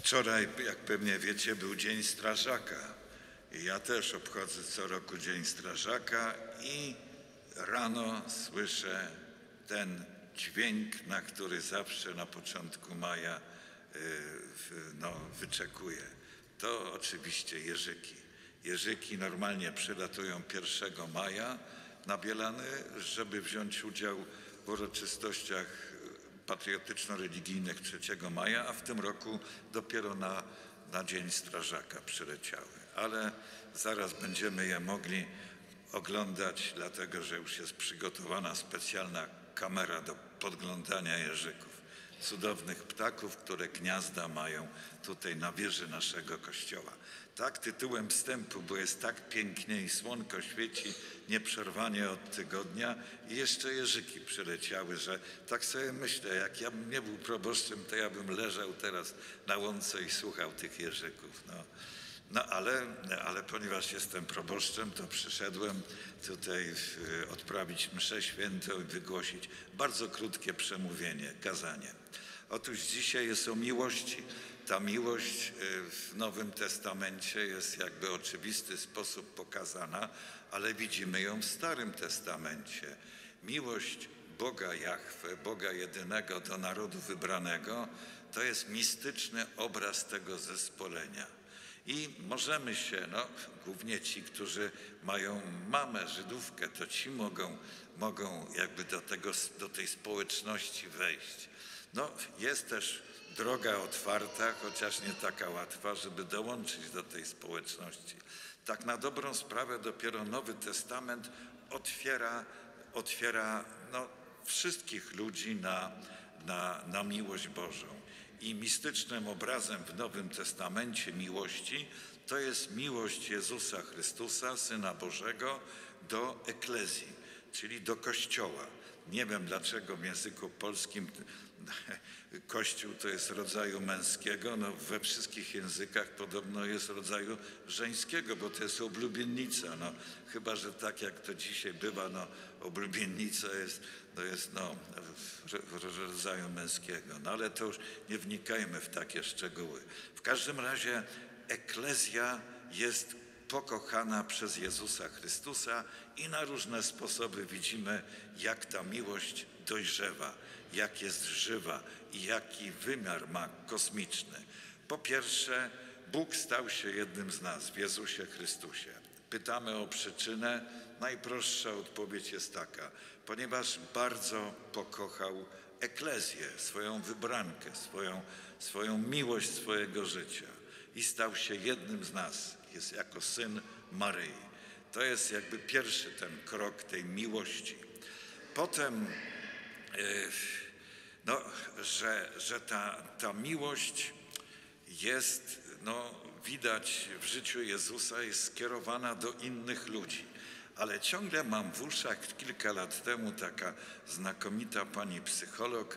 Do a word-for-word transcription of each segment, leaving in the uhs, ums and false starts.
Wczoraj, jak pewnie wiecie, był Dzień Strażaka. I ja też obchodzę co roku Dzień Strażaka i rano słyszę ten dźwięk, na który zawsze na początku maja yy, no, wyczekuję. To oczywiście jeżyki. Jeżyki normalnie przylatują pierwszego maja na Bielany, żeby wziąć udział w uroczystościach patriotyczno-religijnych trzeciego maja, a w tym roku dopiero na, na Dzień Strażaka przyleciały. Ale zaraz będziemy je mogli oglądać, dlatego że już jest przygotowana specjalna kamera do podglądania jeżyków. Cudownych ptaków, które gniazda mają tutaj na wieży naszego kościoła. Tak tytułem wstępu, bo jest tak pięknie i słonko świeci nieprzerwanie od tygodnia i jeszcze jeżyki przyleciały, że tak sobie myślę, jak ja bym nie był proboszczem, to ja bym leżał teraz na łące i słuchał tych jeżyków. No. No ale, ale ponieważ jestem proboszczem, to przyszedłem tutaj odprawić mszę świętą i wygłosić bardzo krótkie przemówienie, kazanie. Otóż dzisiaj jest o miłości. Ta miłość w Nowym Testamencie jest jakby w oczywisty sposób pokazana, ale widzimy ją w Starym Testamencie. Miłość Boga Jahwe, Boga jedynego do narodu wybranego, to jest mistyczny obraz tego zespolenia. I możemy się, no głównie ci, którzy mają mamę Żydówkę, to ci mogą, mogą jakby do, tego, do tej społeczności wejść. No jest też droga otwarta, chociaż nie taka łatwa, żeby dołączyć do tej społeczności. Tak na dobrą sprawę dopiero Nowy Testament otwiera, otwiera no, wszystkich ludzi na, na, na miłość Bożą. I mistycznym obrazem w Nowym Testamencie miłości to jest miłość Jezusa Chrystusa, Syna Bożego, do eklezji, czyli do Kościoła. Nie wiem dlaczego w języku polskim Kościół to jest rodzaju męskiego, no we wszystkich językach podobno jest rodzaju żeńskiego, bo to jest oblubienica, no chyba że tak jak to dzisiaj bywa, no oblubienica jest, to jest no w rodzaju męskiego, no ale to już nie wnikajmy w takie szczegóły. W każdym razie eklezja jest pokochana przez Jezusa Chrystusa i na różne sposoby widzimy, jak ta miłość dojrzewa, jak jest żywa i jaki wymiar ma kosmiczny. Po pierwsze, Bóg stał się jednym z nas w Jezusie Chrystusie. Pytamy o przyczynę. Najprostsza odpowiedź jest taka, ponieważ bardzo pokochał eklezję, swoją wybrankę, swoją, swoją miłość swojego życia i stał się jednym z nas, jest jako syn Maryi. To jest jakby pierwszy ten krok tej miłości. Potem, no, że, że ta, ta miłość jest, no, widać w życiu Jezusa, jest skierowana do innych ludzi. Ale ciągle mam w uszach, kilka lat temu taka znakomita pani psycholog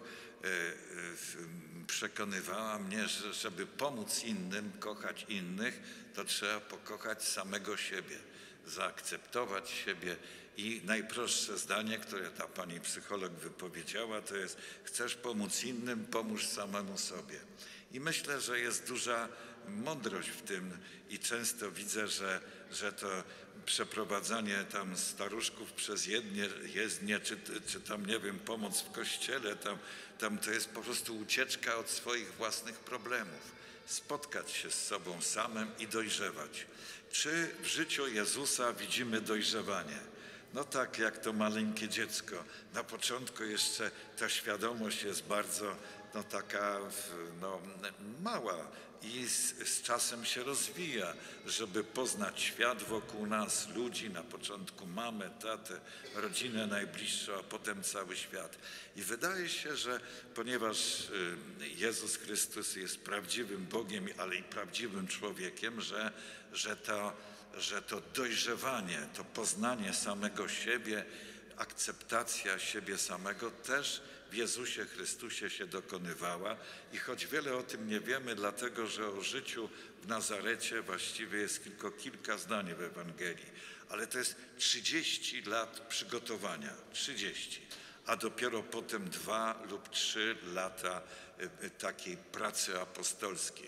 przekonywała mnie, że żeby pomóc innym, kochać innych, to trzeba pokochać samego siebie, zaakceptować siebie. I najprostsze zdanie, które ta pani psycholog wypowiedziała, to jest: chcesz pomóc innym, pomóż samemu sobie. I myślę, że jest duża mądrość w tym i często widzę, że, że to przeprowadzanie tam staruszków przez jednie, jezdnie, czy, czy tam, nie wiem, pomoc w kościele, tam, tam to jest po prostu ucieczka od swoich własnych problemów. Spotkać się z sobą samym i dojrzewać. Czy w życiu Jezusa widzimy dojrzewanie? No tak, jak to maleńkie dziecko. Na początku jeszcze ta świadomość jest bardzo no, taka no, mała i z, z czasem się rozwija, żeby poznać świat wokół nas, ludzi, na początku mamę, tatę, rodzinę najbliższą, a potem cały świat. I wydaje się, że ponieważ Jezus Chrystus jest prawdziwym Bogiem, ale i prawdziwym człowiekiem, że, że to że to dojrzewanie, to poznanie samego siebie, akceptacja siebie samego też w Jezusie Chrystusie się dokonywała. I choć wiele o tym nie wiemy, dlatego że o życiu w Nazarecie właściwie jest tylko kilka zdań w Ewangelii, ale to jest trzydzieści lat przygotowania, trzydzieści, a dopiero potem dwa lub trzy lata takiej pracy apostolskiej.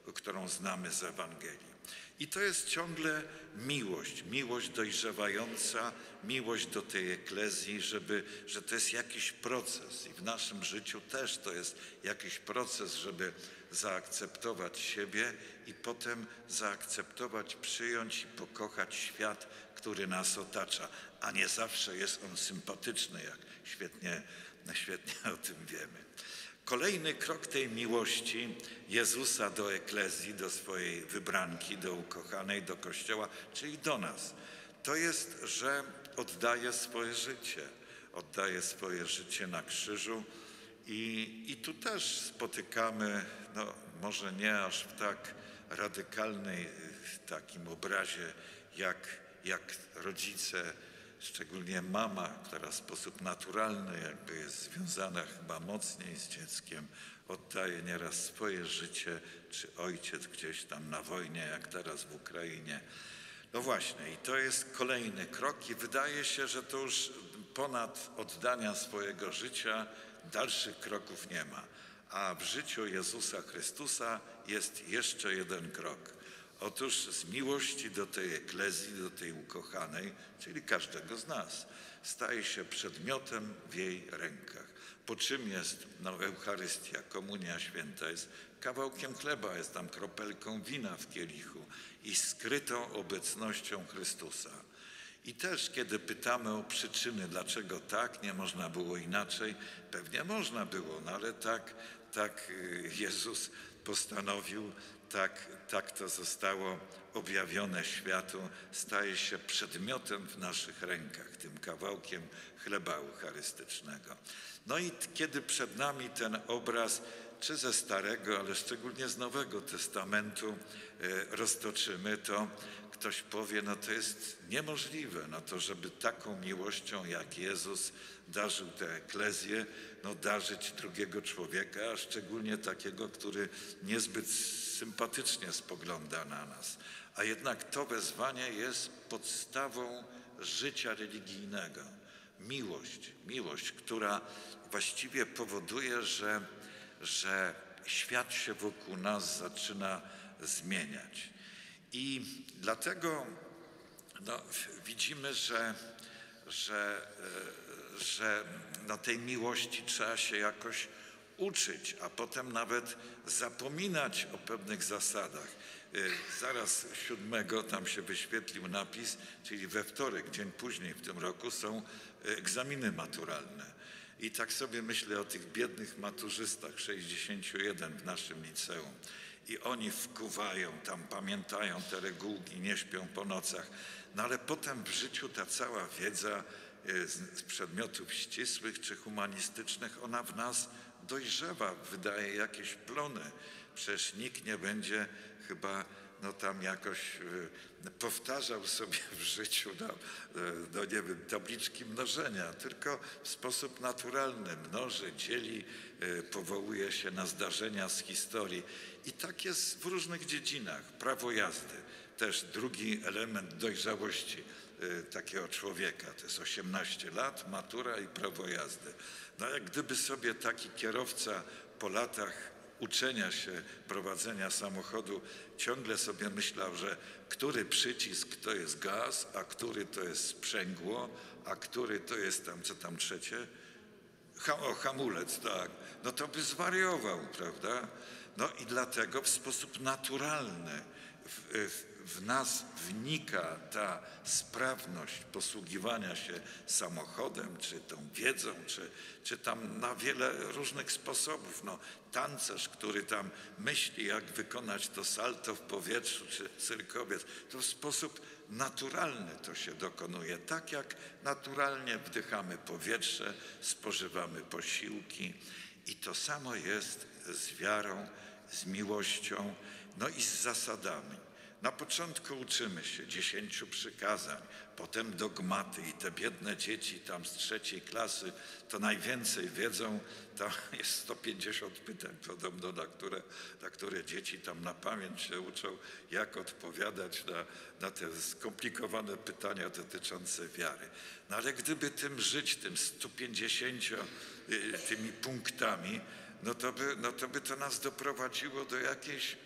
którą znamy z Ewangelii. I to jest ciągle miłość, miłość dojrzewająca, miłość do tej eklezji, żeby, że to jest jakiś proces i w naszym życiu też to jest jakiś proces, żeby zaakceptować siebie i potem zaakceptować, przyjąć i pokochać świat, który nas otacza, a nie zawsze jest on sympatyczny, jak świetnie, świetnie o tym wiemy. Kolejny krok tej miłości Jezusa do eklezji, do swojej wybranki, do ukochanej, do Kościoła, czyli do nas, to jest, że oddaje swoje życie. Oddaje swoje życie na krzyżu i, i tu też spotykamy, no może nie aż w tak radykalnej takim obrazie, jak, jak rodzice, szczególnie mama, która w sposób naturalny jakby jest związana chyba mocniej z dzieckiem, oddaje nieraz swoje życie, czy ojciec gdzieś tam na wojnie, jak teraz w Ukrainie. No właśnie, i to jest kolejny krok i wydaje się, że to już ponad oddania swojego życia dalszych kroków nie ma. A w życiu Jezusa Chrystusa jest jeszcze jeden krok. Otóż z miłości do tej eklezji, do tej ukochanej, czyli każdego z nas, staje się przedmiotem w jej rękach. Po czym jest no, Eucharystia, Komunia Święta, jest kawałkiem chleba, jest tam kropelką wina w kielichu i skrytą obecnością Chrystusa. I też kiedy pytamy o przyczyny, dlaczego tak, nie można było inaczej, pewnie można było, no ale tak, tak Jezus postanowił, tak, tak to zostało objawione światu, staje się przedmiotem w naszych rękach, tym kawałkiem chleba eucharystycznego. No i kiedy przed nami ten obraz, czy ze Starego, ale szczególnie z Nowego Testamentu roztoczymy, to ktoś powie, no to jest niemożliwe, no to żeby taką miłością jak Jezus darzył tę eklezję, no darzyć drugiego człowieka, a szczególnie takiego, który niezbyt sympatycznie spogląda na nas. A jednak to wezwanie jest podstawą życia religijnego. Miłość, miłość, która właściwie powoduje, że, że świat się wokół nas zaczyna zmieniać. I dlatego no, widzimy, że, że, że no, tej miłości trzeba się jakoś uczyć, a potem nawet zapominać o pewnych zasadach. Zaraz siódmego tam się wyświetlił napis, czyli we wtorek, dzień później w tym roku są egzaminy maturalne. I tak sobie myślę o tych biednych maturzystach, sześćdziesięciu jeden w naszym liceum. I oni wkuwają, tam pamiętają te regułki, nie śpią po nocach. No ale potem w życiu ta cała wiedza z przedmiotów ścisłych czy humanistycznych, ona w nas dojrzewa, wydaje jakieś plony. Przecież nikt nie będzie chyba no tam jakoś powtarzał sobie w życiu no, no nie wiem, tabliczki mnożenia, tylko w sposób naturalny mnoży, dzieli, powołuje się na zdarzenia z historii. I tak jest w różnych dziedzinach. Prawo jazdy, też drugi element dojrzałości takiego człowieka. To jest osiemnaście lat, matura i prawo jazdy. No jak gdyby sobie taki kierowca po latach uczenia się prowadzenia samochodu ciągle sobie myślał, że który przycisk to jest gaz, a który to jest sprzęgło, a który to jest tam, co tam trzecie? Ha, o, hamulec, tak. No to by zwariował, prawda? No i dlatego w sposób naturalny w, w, w nas wnika ta sprawność posługiwania się samochodem, czy tą wiedzą, czy, czy tam na wiele różnych sposobów. No, tancerz, który tam myśli, jak wykonać to salto w powietrzu, czy cyrkowiec, to w sposób naturalny to się dokonuje. Tak jak naturalnie wdychamy powietrze, spożywamy posiłki. I to samo jest z wiarą, z miłością, no i z zasadami. Na początku uczymy się dziesięciu przykazań, potem dogmaty i te biedne dzieci tam z trzeciej klasy to najwięcej wiedzą. Tam jest sto pięćdziesiąt pytań podobno, na które, na które dzieci tam na pamięć się uczą, jak odpowiadać na, na te skomplikowane pytania dotyczące wiary. No ale gdyby tym żyć, tym stu pięćdziesięciu tymi punktami, no to by, no to by to nas doprowadziło do jakiejś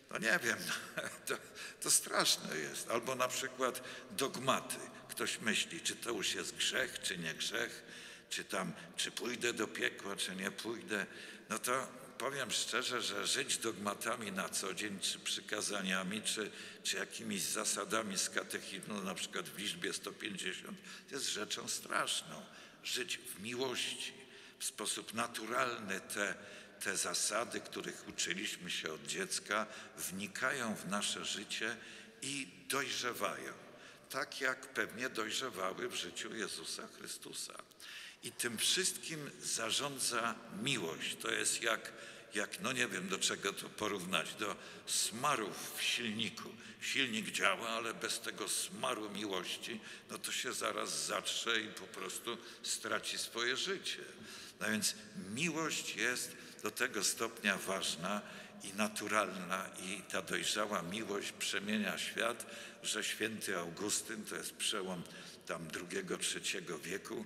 No nie wiem, to, to straszne jest. Albo na przykład dogmaty. Ktoś myśli, czy to już jest grzech, czy nie grzech, czy tam, czy pójdę do piekła, czy nie pójdę. No to powiem szczerze, że żyć dogmatami na co dzień, czy przykazaniami, czy, czy jakimiś zasadami z katechizmu, na przykład w liczbie sto pięćdziesiąt, jest rzeczą straszną. Żyć w miłości, w sposób naturalny te, te zasady, których uczyliśmy się od dziecka, wnikają w nasze życie i dojrzewają. Tak jak pewnie dojrzewały w życiu Jezusa Chrystusa. I tym wszystkim zarządza miłość. To jest jak, jak, no nie wiem do czego to porównać, do smarów w silniku. Silnik działa, ale bez tego smaru miłości, no to się zaraz zatrze i po prostu straci swoje życie. No więc miłość jest do tego stopnia ważna i naturalna i ta dojrzała miłość przemienia świat, że święty Augustyn, to jest przełom tam drugiego, trzeciego wieku,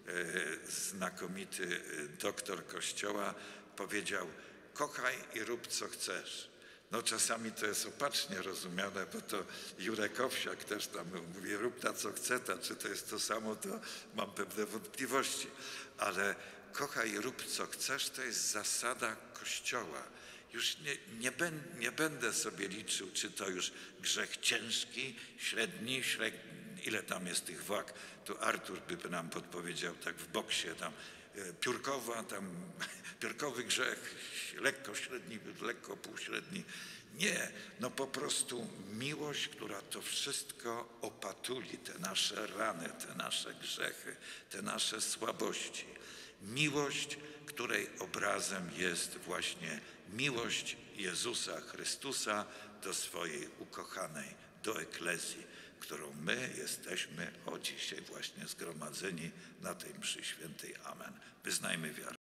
e, znakomity doktor Kościoła, powiedział: kochaj i rób co chcesz. No czasami to jest opacznie rozumiane, bo to Jurek Owsiak też tam mówi: rób ta co chce, ta, czy to jest to samo, to mam pewne wątpliwości. Ale kochaj i rób co chcesz, to jest zasada Kościoła. Już nie, nie, ben, nie będę sobie liczył, czy to już grzech ciężki, średni, średni, ile tam jest tych wag. Tu Artur by nam podpowiedział tak w boksie, tam e, piórkowa, tam piórkowy grzech, lekko średni, lekko półśredni. Nie, no po prostu miłość, która to wszystko opatuli, te nasze rany, te nasze grzechy, te nasze słabości. Miłość, której obrazem jest właśnie miłość Jezusa Chrystusa do swojej ukochanej, do eklezji, którą my jesteśmy o dzisiaj właśnie zgromadzeni na tej mszy świętej. Amen. Wyznajmy wiarę.